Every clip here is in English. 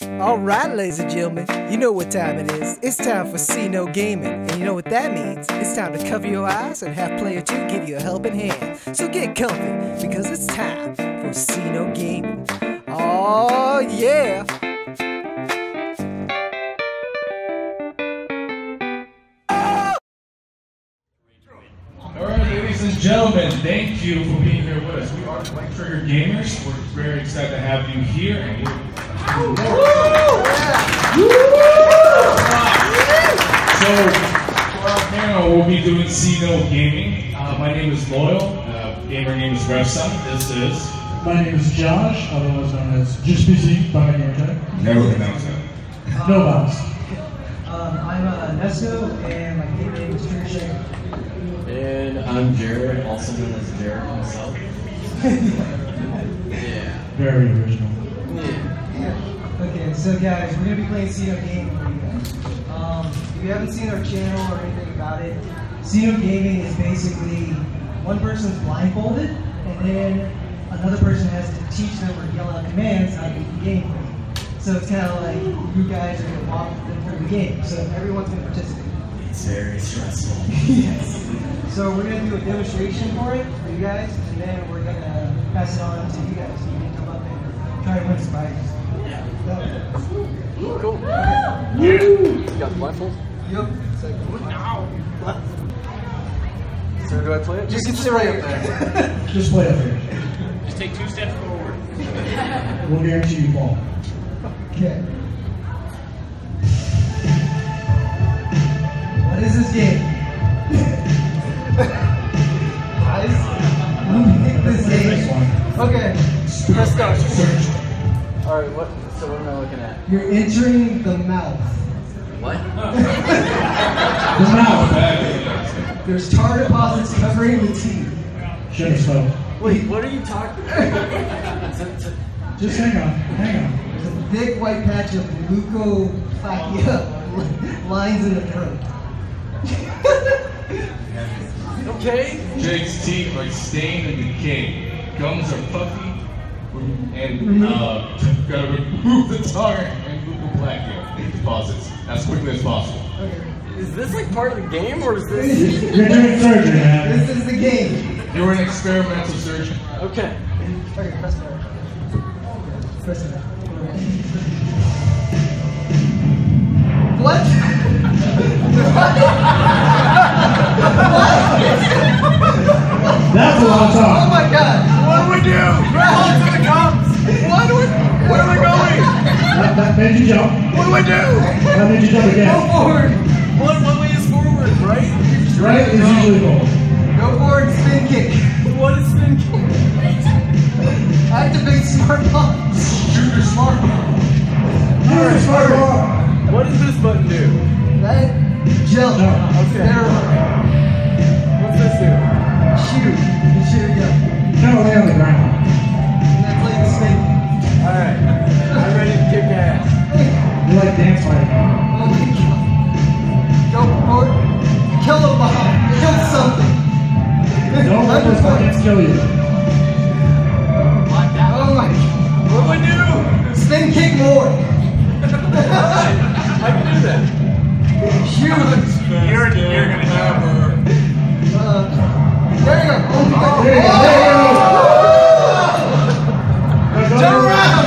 Alright, ladies and gentlemen, you know what time it is. It's time for See No Gaming. And you know what that means? It's time to cover your eyes and have player 2 give you a helping hand. So get comfy, because it's time for See No Gaming. Oh yeah! Alright, ladies and gentlemen, thank you for being here with us. We are White Trigger Gamers. We're very excited to have you here. And so, for our panel, we'll be doing See No Gaming. My name is Loyal. Gamer name is Revson. This is... My name is Josh, otherwise known as Just PC by my gamer tag. Never pronounce that. No bounce. I'm Nesto, and my game name is Trish. And I'm Jared, also known as Jared himself. Yeah. Very original. Okay, so guys, we're going to be playing See No Gaming for you guys. If you haven't seen our channel or anything about it, See No Gaming is basically one person's blindfolded, and then another person has to teach them or yell out commands how to beat the game. So it's kind of like you guys are going to walk them through the game, so everyone's going to participate. It's very stressful. Yes. So we're going to do a demonstration for it, for you guys, and then we're going to pass it on to you guys so you can come up and try to win some prizes. Cool. You got the blindfold? Yep. So do I play it? Just sit right up there. Just play up here. Just take 2 steps forward. We'll guarantee you fall. Okay. What is this game? Guys, who picked this game? Okay, let's start. Alright, so what am I looking at? You're entering the mouth. What? The mouth. There's tar deposits covering the teeth. Should have spoke. Wait, what are you talking about? Just hang on. Hang on. There's a big white patch of leukoplakia lines in the throat. Okay. Jake's teeth are stained and decayed. Gums are puffy. And gotta remove the tar and leukoplakia deposits as quickly as possible. Okay. Is this like part of the game or is this? You're doing surgery, man. This is the game. You're an experimental surgeon. Okay. Okay, press start. Press it. What? That's a lot of Oh talk. my god! What do we do? Ground to the cops! Where are we going? That made you jump. What do I do? That made you jump Go again. forward! One way is forward, right? Right is usually goal. Go forward, spin kick. What is spin kick? Activate smart bomb. Shoot your smartphone. Alright, smart ball. What does this button do? That jump. Okay. What's this do? Shoot. You shoot a gun. No, lay on the ground. And that's like the spin kick. Alright. I'm ready to kick ass. You like dance fighting. Oh my god. Go forward. Kill a bomb. Kill something. Don't let those buttons kill you. Oh my god. What do I do? Spin kick more. I can do that. Shoot. You're gonna Hammer. There you go. Oh my god. There you go. There you go. Turn around.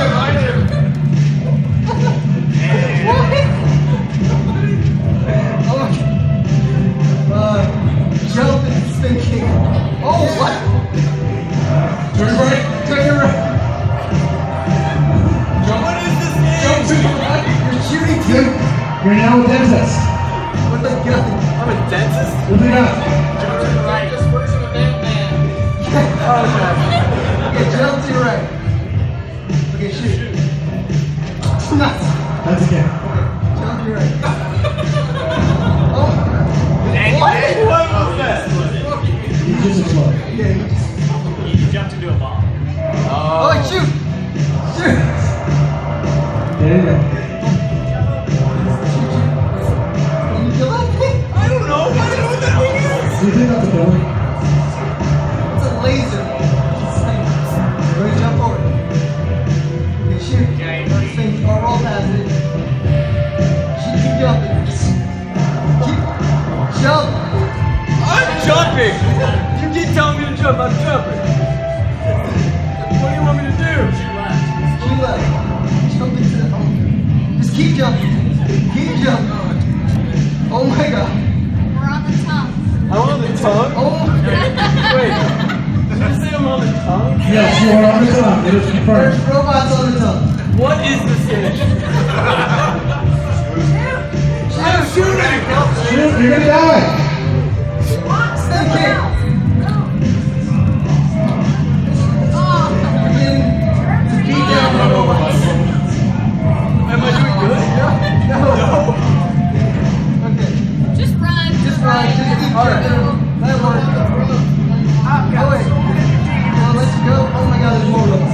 Jump and spin kick. Oh, what? Turn right. Turn your right. Jump. What is this game? Jump to the right. You're shooting too. You're now a dentist. With a gun. I'm a dentist? What do you got? Okay, jump to your right. Okay, shoot. Nice. That's a game. Jump to your right. Oh. What was that? You just explode. Okay. You jumped into a bomb. Oh, shoot. Shoot. There you go. Can you kill that thing? I don't know. I don't know what that thing is. Do you think that's a building? It's a laser. Go ahead, jump forward. Okay, shoot. Yeah, you Thing, or roll past it. Keep jumping. Keep jumping. Oh my god. We're on the tongue. I'm on the tongue? Oh my god. Wait. Did you say I'm on the tongue? Yes, you are on the tongue. It is confirmed. There's robots on the tongue. What is this thing? Shoot it! Shoot, you're gonna die. Step kick. Beat down the robots. Am I doing good? No. Okay. Just run. Just run. Just keep jumping. That works. Oh wait. Now let's go. Oh my god, there's more robots.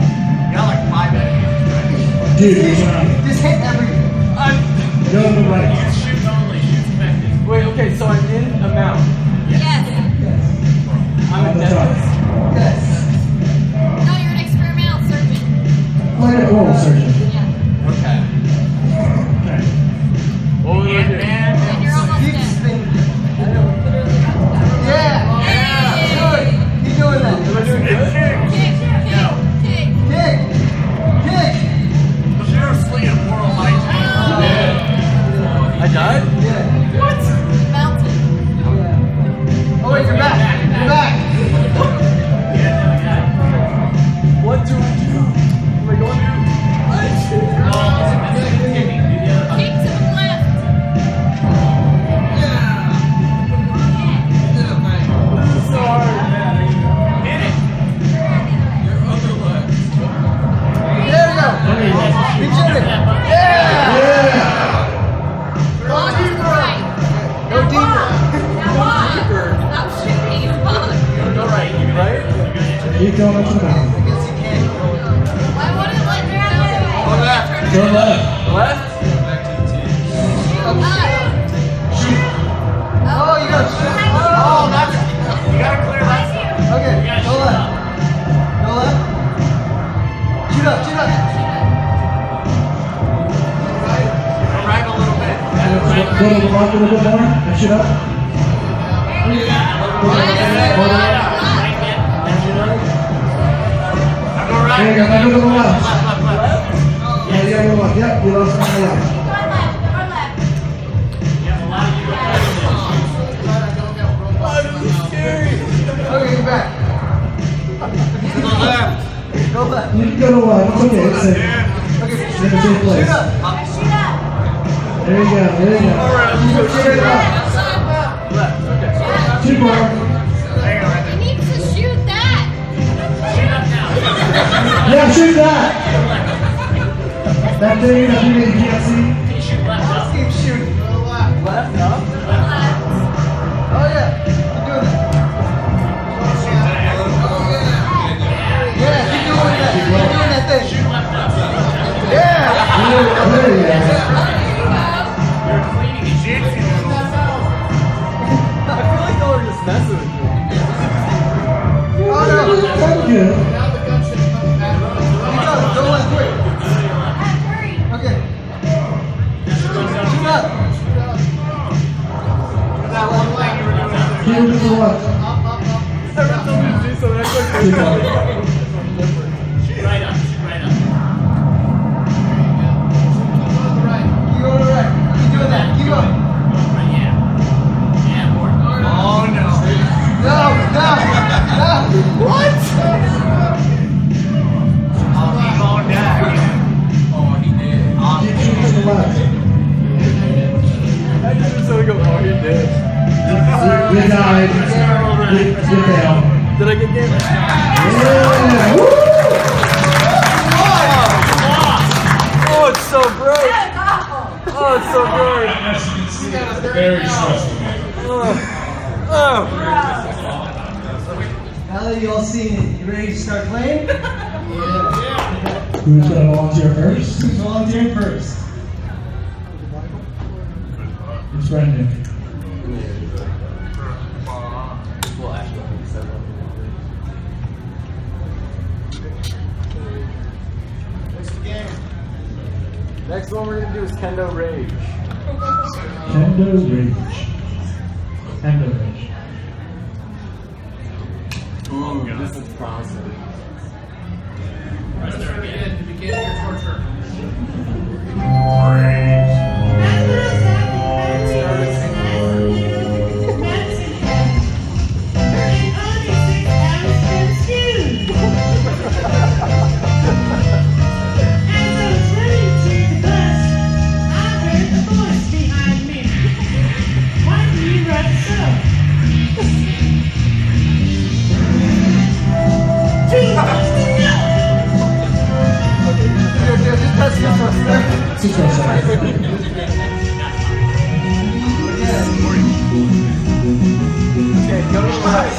Dude, Just hit everything. go to the right. Shoot only, shoot effective. Wait, okay, so I'm in a mount. Yes. Yes. I'm a On the tongue. dentist. Yes. No, you're an experimental surgeon. Like an oral surgeon. Yeah. Okay. Okay. What would I do? And you're almost Keep dead. spinning. Yeah. Good. Keep doing that. Am I doing good? Kick, kick, kick. Kick. Kick. Seriously, a moral life. I died? Yeah. Mountain. Yeah. Oh wait, you're back. You're back. What do I do? Am I going through? Kick to the left. This is so hard. Hit it. There we go. Keep shooting. Yeah. Long to the right. Go deeper. Now on. Stop shooting. Come on. Go right. Right? Keep going up to the mountain. I guess you can't. I wouldn't let you go. left. Go left. Left? Oh, you got shit. Oh, that's. You gotta clear that. Okay, go left. Go left. Shoot up, shoot up. Right a little bit. Go to the left a little bit more. And shoot up. There you go. Now go to the left. Yeah, you gotta go left. Yep, you lost on the left. Okay, you're back. To the left. Go left. You can go to left. It's okay. It's safe. Okay, It's in a safe place. shoot up. There you go. There you go. Go straight up. Left. Okay. Two more. You need to shoot that. Yeah, shoot that. That thing that you can't see. Just keep shooting. Left up? Oh yeah, keep doing that. Yeah, keep doing that. Keep doing that thing. Yeah. There you go. You're cleaning his shit. I feel like y'all are just messing with me. Oh no. That's good. Go left, quick. Okay. Shoot up. Keep it to the left. Every time we do something, I click Keep going. Right up. Right up. Keep going to the right. Keep doing that. Keep going. Yeah. Yeah, more. Oh no. No, no, no. What? Oh, he gone down. Oh, he did. Keep shooting to the left. I just so go, oh, he did. You died. You failed. Did I get game? Yeah. Woo! Oh, it's so great. Oh, it's so great. As you can see, it's very stressful game. Oh. Now that you all seen it, you ready to start playing? Yeah. Who's gonna volunteer first? Who's volunteering first? It's Brendan. Well, actually, I think so. Next one we're gonna do is Kendo Rage. Kendo Rage. Kendo Rage. Ooh, this is promising. Begin your torture. Okay, go to the right.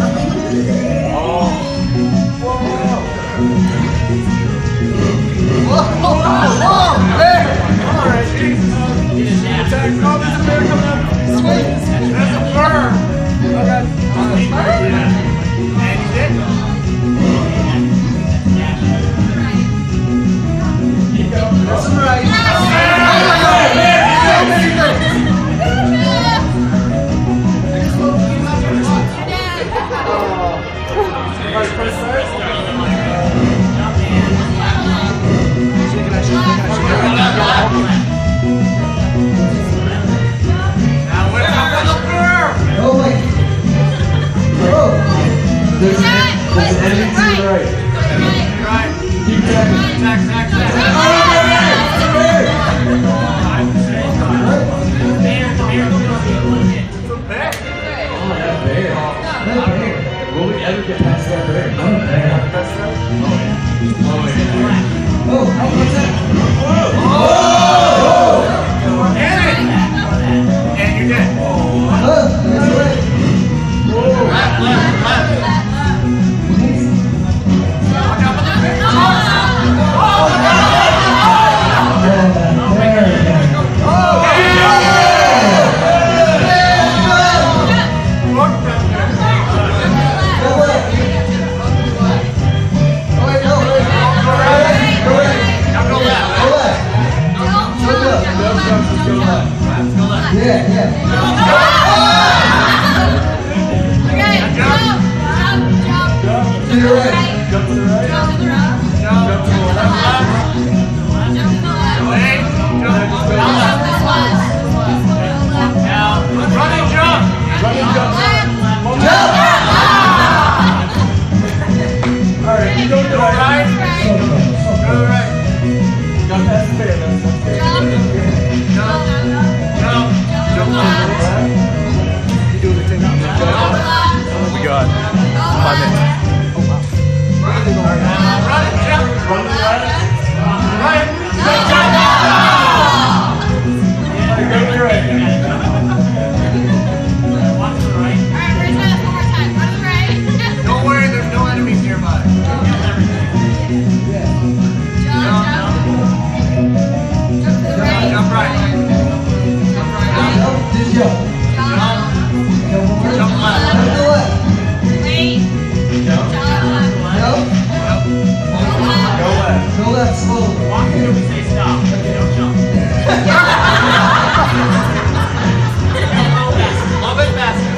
There's an enemy to the right. Keep tagging. Will we ever get past that bear? And you're dead. We got 5 minutes. Don't worry, there's no enemies nearby. Jump right. Just jump. Jump left. Go left slowly. Walk through and say stop. Don't jump. A little bit faster.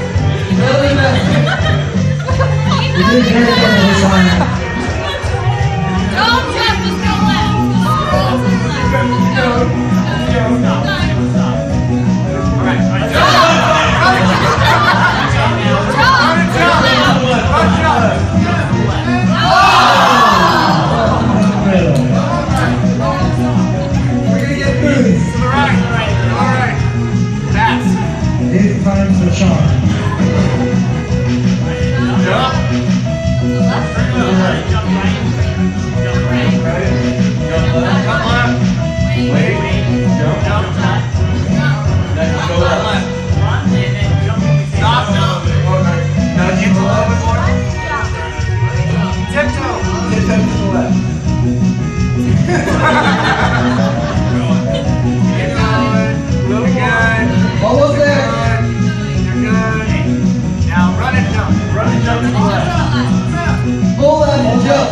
You did very good this time. Don't jump, just go left. Eighth time's the charm. Jump. Almost there. Full left and jump.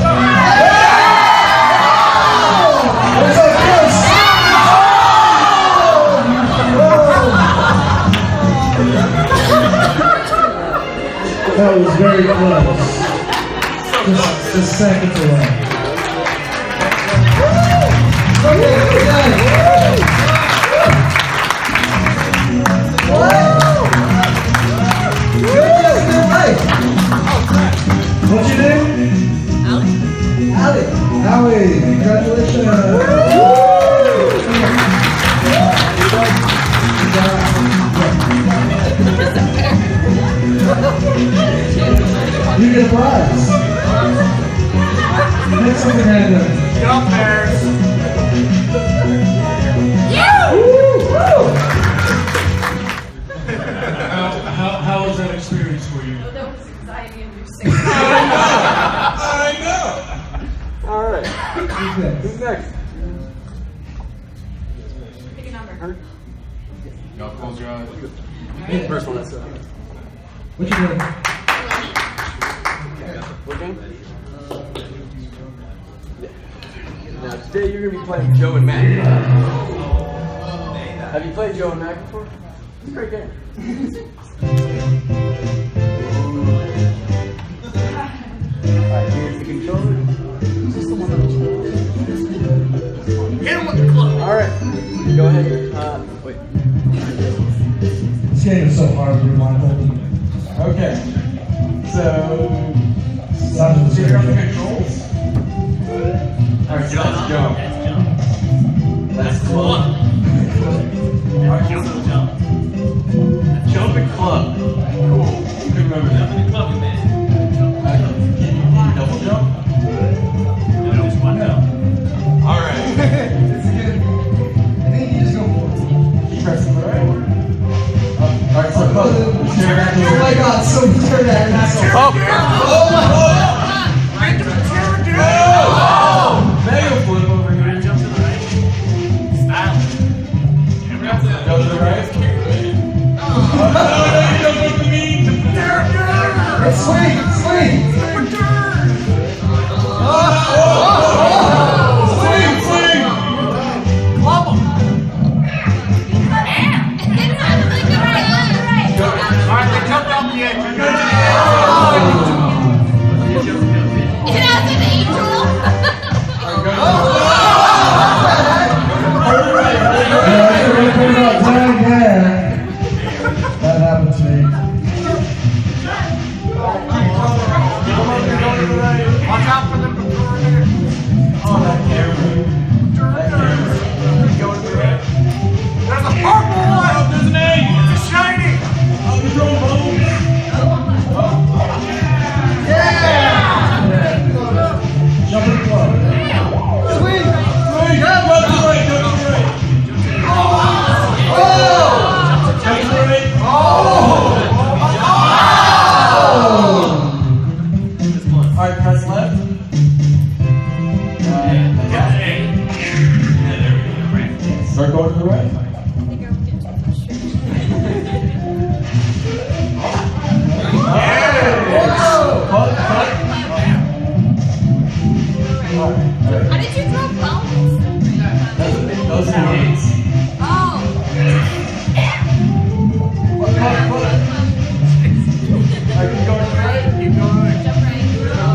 We're so close. That was very close. Just seconds away. Okay, we're done. What's your name? Allie. Allie, congratulations. You get a prize. Make something random. Jump bears. anxiety in your 6th. I know. All right. Who's next? Who's next? Pick a number. Y'all close your eyes. First one. That's What you doing? what game? Now today you're gonna be playing Joe and Mac. Have you played Joe and Mac before? It's a great game. Alright, here's the controller. Hit him with the club. Alright, go ahead. Wait. This game is so hard to blindfolded. Okay. So, Sounds of the figure out the same. controls. Alright, so let's jump. That's club. Alright, Jump, jump. jump and club. Cool. You can remember that. Club, man. Can you double jump? No, just one jump. Alright. It's good. I think you just go forward. Keep pressing the right one. Alright, so club. Oh my god, so turn that asshole. Oh! Mega flip over here. Jump to the right. Style. Jump to the right. Oh, no, you don't look at me. It's swing, swing. Swing, swing. Alright, they jumped off the edge. It has an angel. That happened to me. Watch out for them. Oh, that camera. That camera. Going to the right. There's a purple one. There's an egg. It's shiny. Oh, the drone bubble. Jump in the club. Swing. Swing. Jump to the right. Jump to the right. Jump to the right. Alright, press left. Start going to the right. Cut, cut. How did you throw bones? Those are hands. Oh. Cut, cut. Alright, keep going to the right. Keep going to the right. Jump right.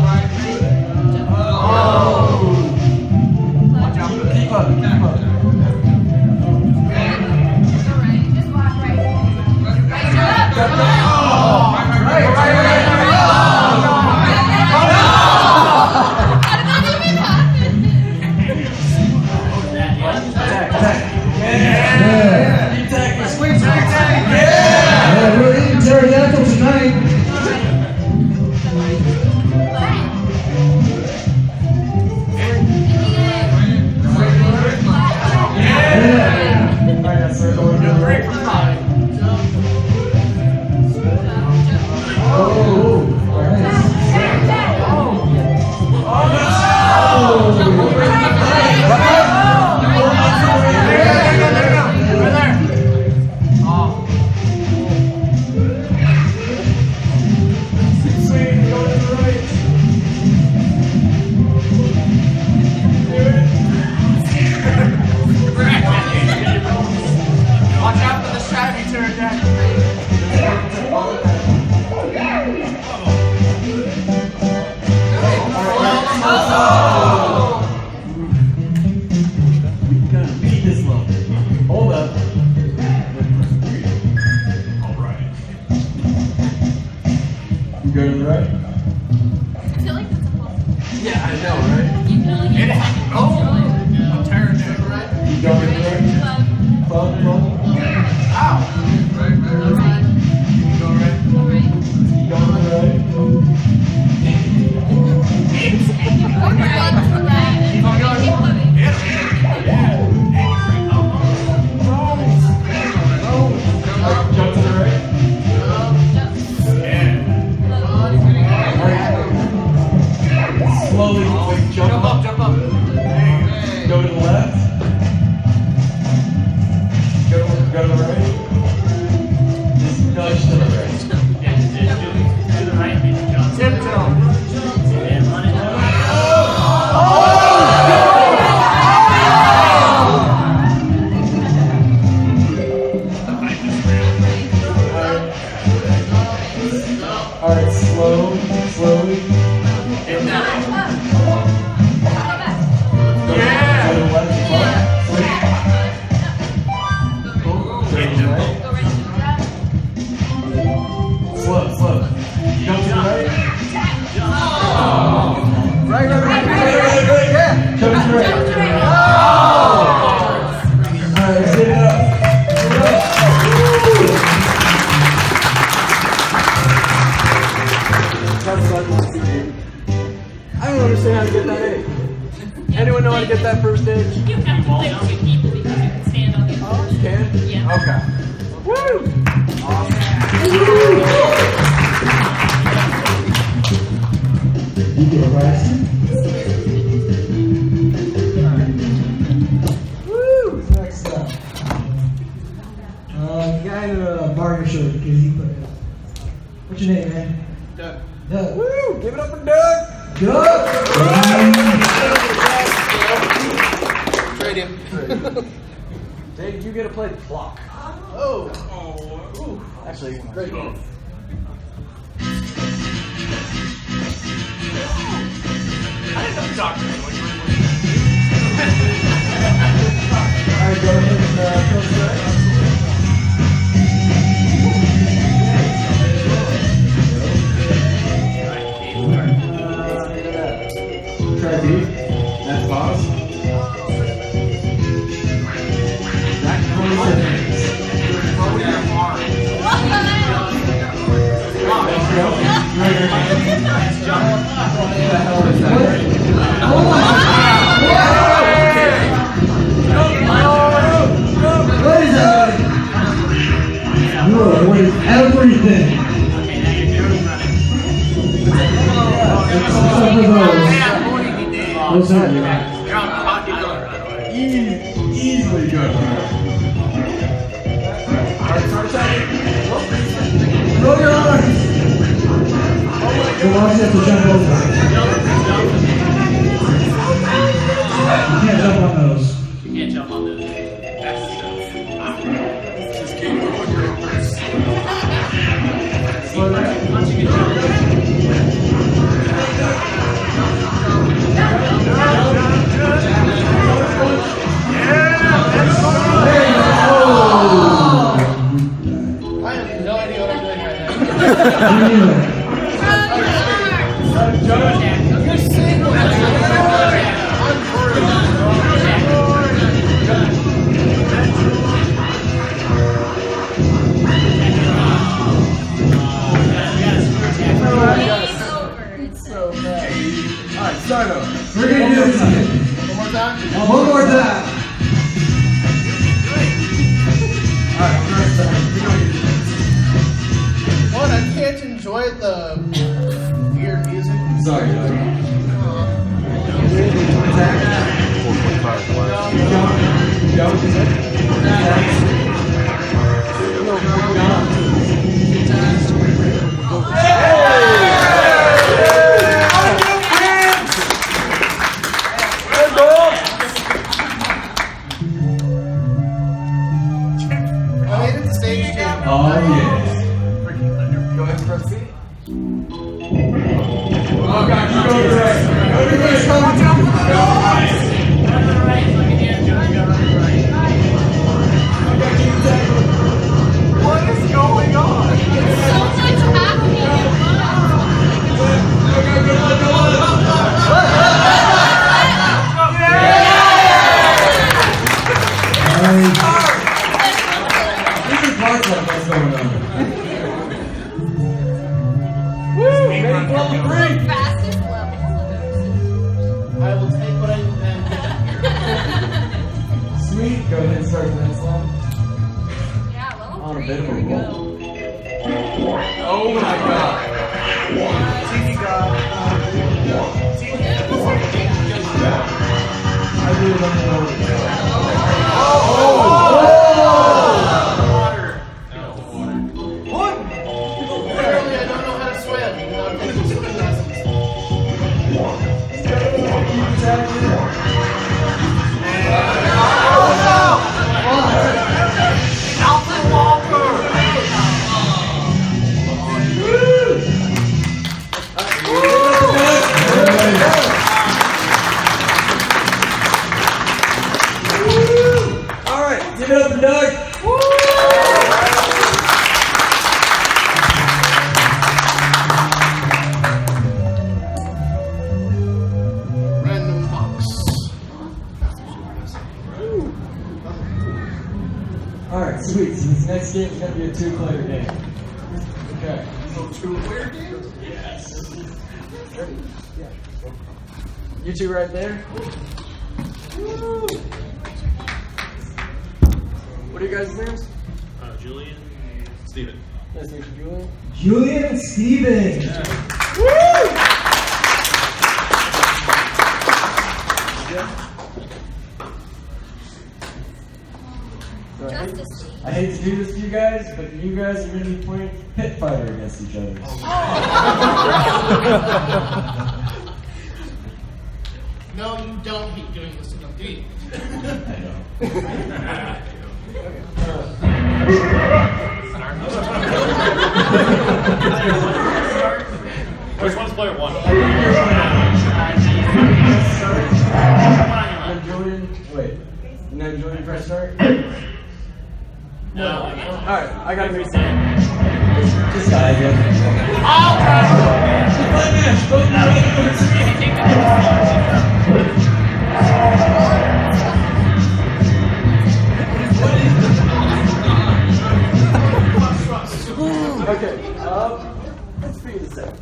Watch out for that. Keep up, keep up. Go right. Just walk right. Right, How did that even happen? Attack, attack. Yeah. Keep attacking. Swing, swing, swing. Yeah, we're eating pterodactyl tonight. Alright, now start going to the right. Oh, nice. Swing, go to the right. Watch out for the shiny pterodactyl. We're gonna beat this level. Hold up. Alright. You go to the right? I feel like that's impossible. Yeah, I know, right? You can only It happened. Oh, a pterodactyl. You go to the right? Club, club. Ow. Right. You go right. You go to the right? Keep on going. Hit him. Jump to the right? Yeah. anyone know how to get that first aid? You have to play with two people because you can stand on the Oh, you can? Yeah. Okay. Woo! You get arrested. Woo! Next up. Guy in a barber shirt because he put it up. What's your name, man? Doug. Doug. Woo! Give it up for Doug! Doug! Trade him. Dave, you get to play the clock. Oh. Ooh. Actually, great game. I didn't know Doctor was Alright, go ahead and kill strike. Try B. That's pause. That 20 seconds. What is that? No, what is everything? Except for those. What's that? Easily good. Throw your arms. The ones you have to jump over. You can't jump on those. You can't jump on those. That's the stuff. Just keep going. Slow down. Once you get I have no idea what I'm doing right now. You're single. Alright, start over. We're going to do this again. One more time? One more time. What? I can't enjoy the weird music. Sorry, Doug. I made it to stage 2. Oh, yeah. Go ahead and press B. Oh, God, you go to right. Go to right. What is going on? So much happening. This is parts of what's going on. Woo! Maybe level 3. Fastest levels. I will take what I can. Sweet. Go ahead and start the next one. Yeah, level On a 3. bit of a Here we roll. go. Oh, my God. I really don't know. Apparently, I don't know how to swim. Even though I'm taking swimming lessons. All right, give it up for Doug. Random box. All right, sweet. So this next game is going to be a 2-player game. Okay. So 2-player game? You two right there. What are you guys' names? Julian, Steven. Nice to meet you, Julian. Julian and Steven. So Justice. I hate to do this to you guys, but you guys are going to be playing pit fighter against each other. No, you don't hate doing this to them, do you? I know. Which one's player one? Then Julian, wait. And then Julian press start? No. Alright, I gotta reset. Just die again. Okay, let's figure this out.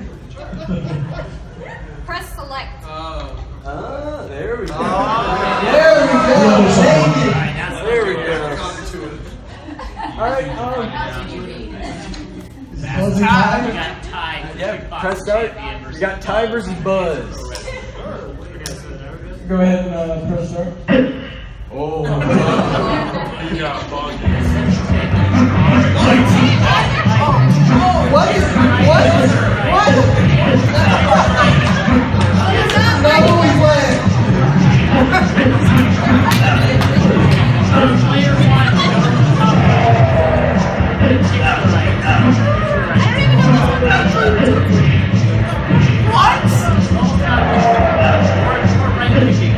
Press select. There we go. There we go. Thank you. There we go. Alright, Closing time. We got tied. yeah, press start. We got Ty versus Buzz. Go ahead and press start. Oh. You got bugged. What? This is not what we planned. Player one. What? We're right clicking.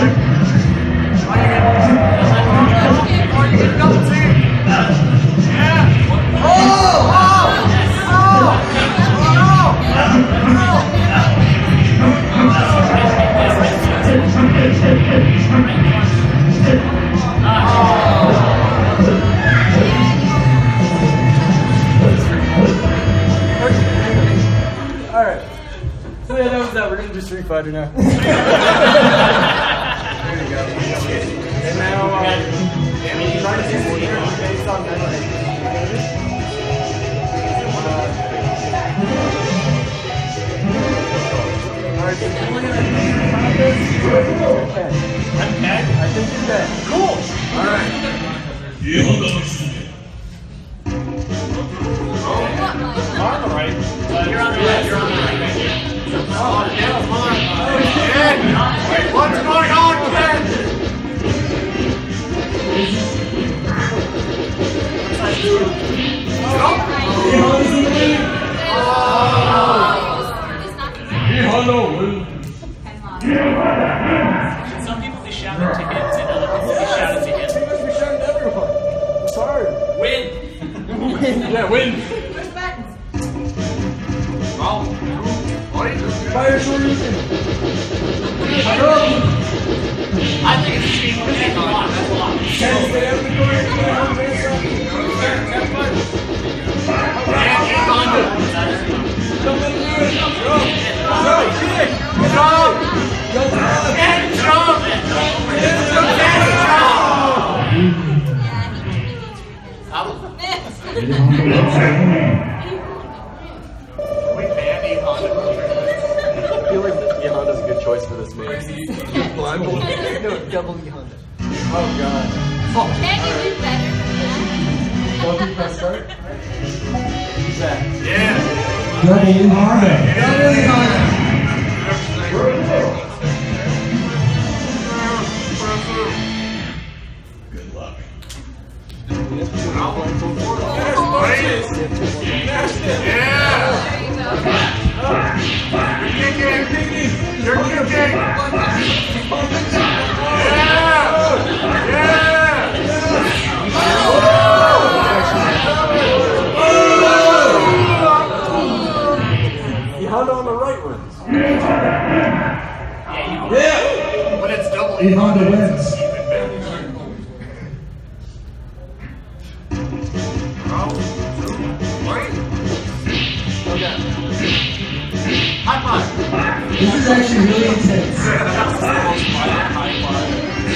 Alright. So yeah, that was that. We're gonna do Street Fighter now. There you go. And now, try to do the energy based on memory. Alright, so Julian, I think you're dead. Cool! Alright. All right. You're on the left. You're on the right. What's going on, Ken? Some people they shouted to him, and other people they shouted to him. We're shouting to everyone. It's hard. Win. Yeah, win. Fire solution. I think it's a shame we're getting on. That's a lot. Can you stay out of the corner? I feel like Honda's a good choice for this man. No, double E Honda. Oh god. Can you do better than Don't you press start? Who's that? Double E Honda. Double E Honda. Good luck. You're kicking! The Honda on the right wins. Yeah! But it's double E Honda wins. High five! This is actually really intense.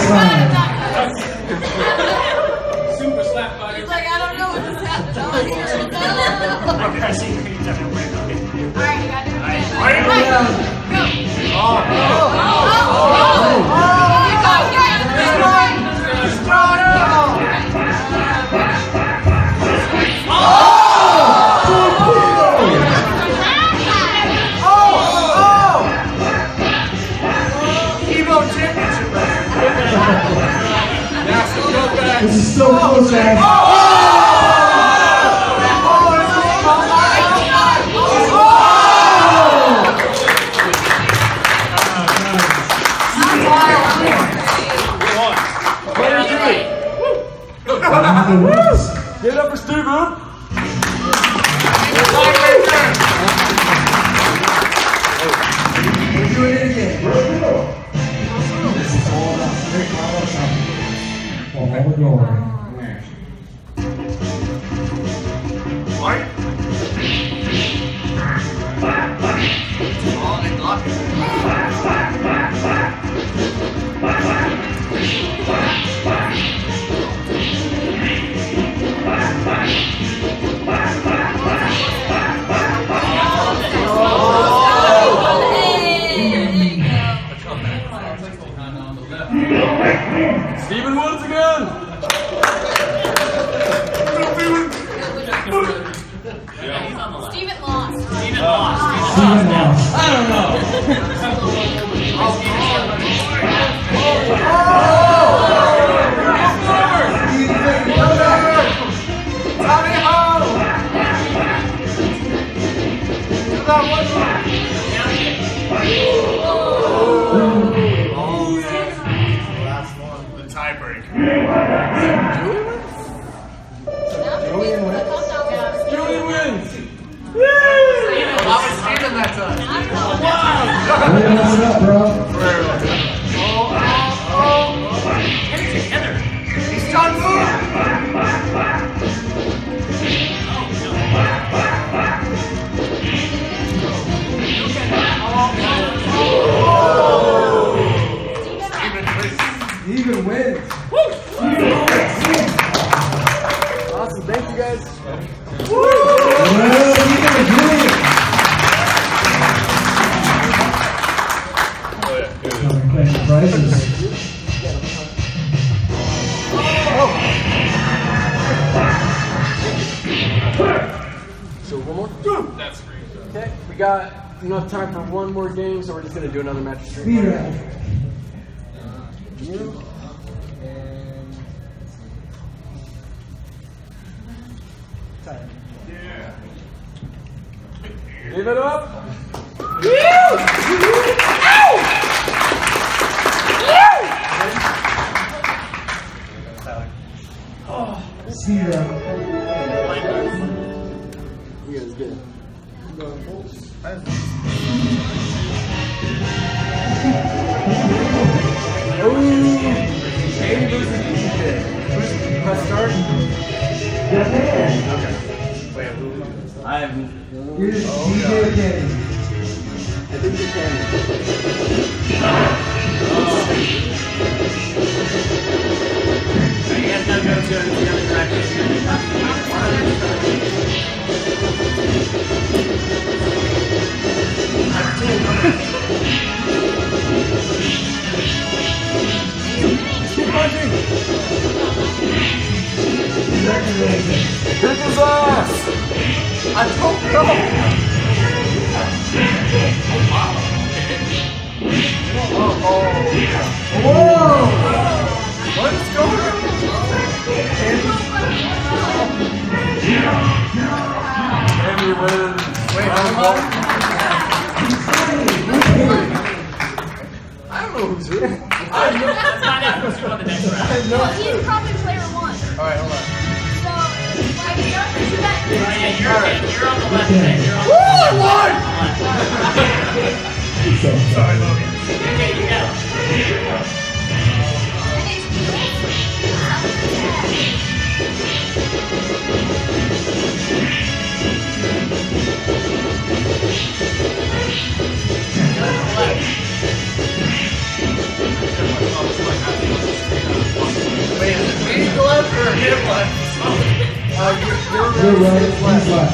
time. Super slap body. He's like, I don't know what just happened. Alright, you gotta do it again. Right, go. This is so close, man. Give it up for Steven. We're doing it again. This is all about straight combo shopping. All the glory. Steven wins again. Steven lost. Steven lost. I don't know. Tommy home. The tiebreaker. Julian wins. Julian wins. I was Steven that time. Really mess it up, bro. Get it together. He's done move. Steven wins. Awesome. Thank you guys. Prizes. So one more. That's free. Okay, we got enough time for one more game, so we're just gonna do another match of Street Speed Fighter. round. You and Yeah. give it up. Speed round. You guys did. Press start. I have. You're just DJ or Kenny. I think you can. You guys gotta go to the other direction. Kick his ass! I don't know! Whoa! What is going on? Andy wins. Wait, I don't know who's who. Let's find out who's on the next round. Well, he's probably player one. Alright, hold on. So, like, you're on the left. You're on the left side. You're on the left. Sorry, Logan. Okay, you got it. Left. You're right, he's left.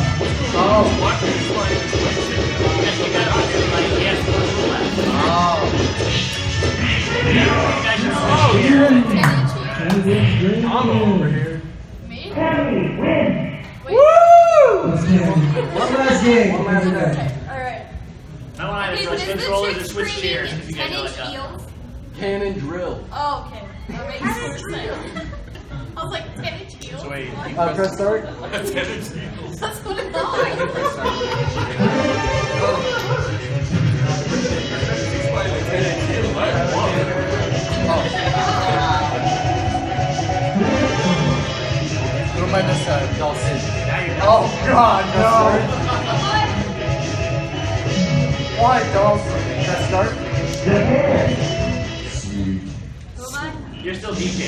I'm over here. Me? Woo! Let's get it. One last game. Alright. I want to Okay, but switch is the controllers or chick switch chairs. If you guys know 10-inch that. heels? Cannon drill. Oh, okay. That makes more sense. I was like, 10-inch heels? So wait, you Press start. That's what it Who am I missing? Dawson. Oh God, no! Why Dawson? Press start. Who am I? You're still DJ.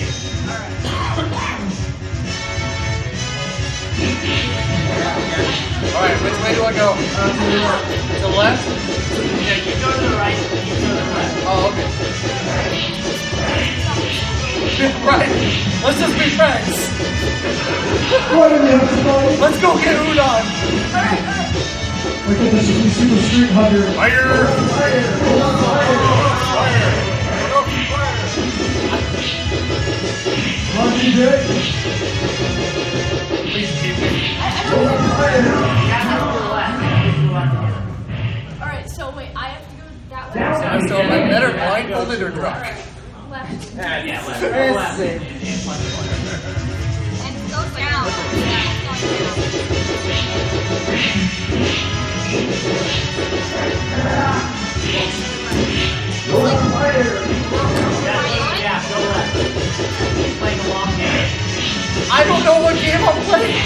Alright, which way do I go? To the left? Yeah, you go to the right, you go to the left. Oh, okay. Right. Let's just be friends. What are you, everybody? Let's go get udon. Look at this Super Street Hunter. Fire! Come on, DJ. Please keep it. Alright, so wait, I have to go that way? So am I better blindfolded or drunk? Left. Yeah, left. Left. And it goes down. Yeah, go left. He's playing a long game. I don't know what game I'm playing.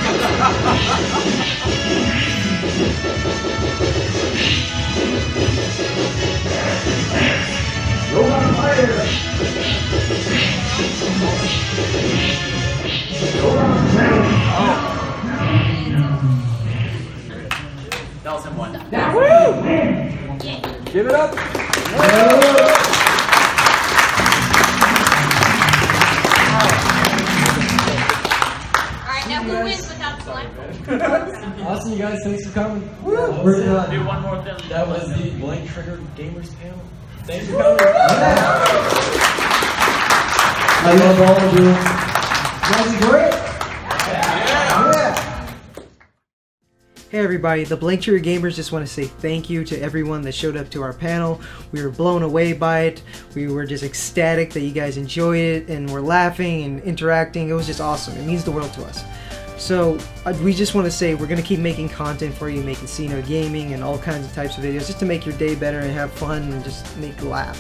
Nelson won. Give it up. Alright, now who wins without the blindfold? Awesome, you guys. Thanks for coming. We're done. Do one more thing. That was the Blank Trigger Gamers panel. Thanks for coming. How you all doing? Guys, you great? Yeah. Hey everybody, the Blank Trigger Gamers just want to say thank you to everyone that showed up to our panel. We were blown away by it. We were just ecstatic that you guys enjoyed it and were laughing and interacting. It was just awesome. It means the world to us. So we just want to say we're going to keep making content for you, making Casino Gaming and all kinds of types of videos just to make your day better and have fun and just make you laugh.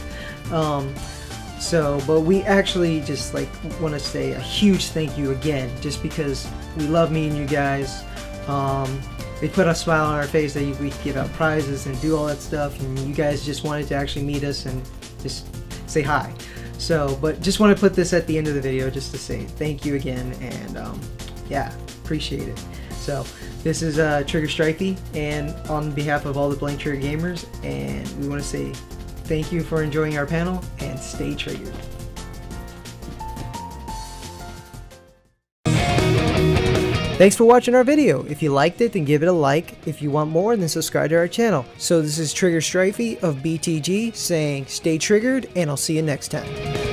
But we actually just want to say a huge thank you again, just because we love meeting you guys. They put a smile on our face that we could give out prizes and do all that stuff, and you guys just wanted to actually meet us and just say hi. But just want to put this at the end of the video just to say thank you again, and yeah, appreciate it. So this is Trigger Strifey, and on behalf of all the Blank Trigger Gamers, and we want to say thank you for enjoying our panel, and stay triggered. Thanks for watching our video. If you liked it, then give it a like. If you want more, then subscribe to our channel. So this is Trigger Strifey of BTG saying stay triggered, and I'll see you next time.